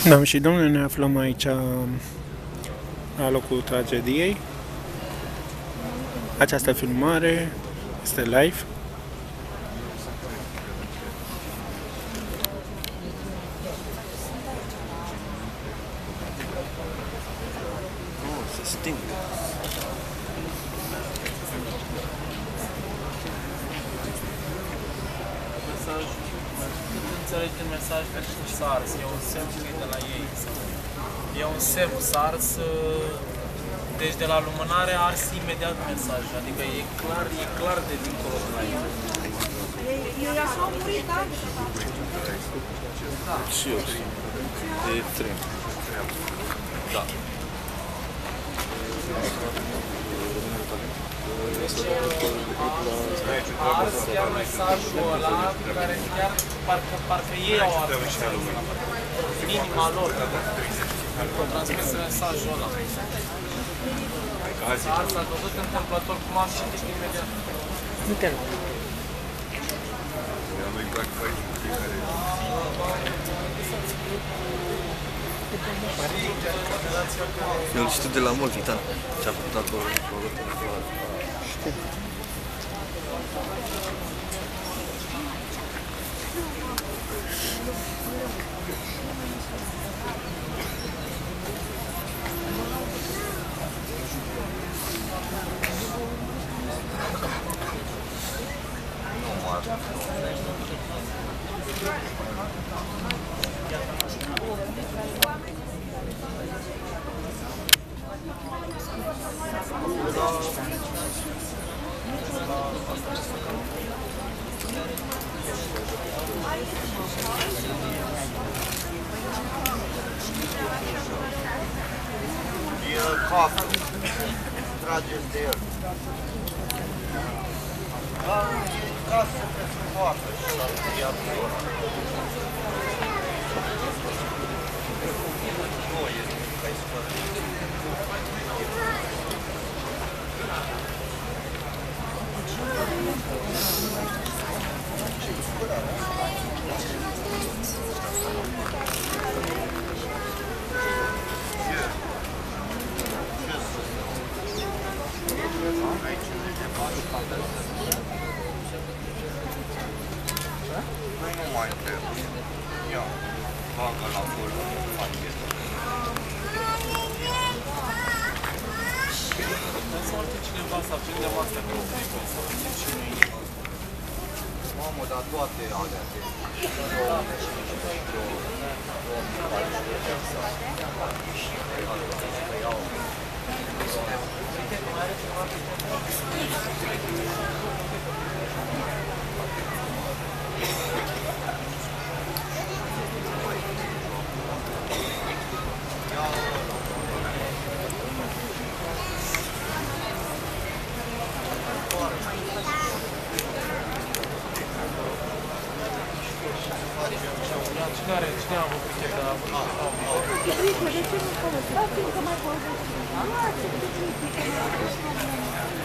Doamne și domnule, ne aflăm aici la locul tragediei. Această filmare este live. Se sting. Înțelegi un mesaj pentru SARS, e un semn de la ei. E un semn SARS, deci de la lumânare ars imediat mesaj, adică e clar de dincolo de la ei. Ei așa au murit, da? Și eu știu. E extrem. Da. A ars chiar mesajul ăla care chiar parcă ei au ars în inima lor. Au transmis mesajul ăla. S-a ars, a văzut întâmplător cum am citit imediat. Uite. Eu știu de la mult, Titan. Ce-a făcut acolo. Știu. Trageți de el. Da, ca să se presuppoartă și s-ar putea acolo. Nu, e ca istorie. Nu mai trebuie. Ia, bagă la fură, pachet. Să orice cineva sau cineva asta că o trebuie să vedem și noi. Mamă, dar toate alea de... Cine a avut pichet de la De ce nu folosim? Da, fiindcă mai folosim.